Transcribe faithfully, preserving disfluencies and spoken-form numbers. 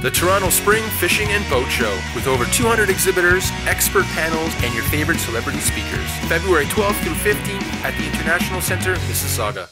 the Toronto Spring Fishing and Boat Show, with over two hundred exhibitors, expert panels, and your favorite celebrity speakers. February twelfth through fifteenth at the International Centre, Mississauga.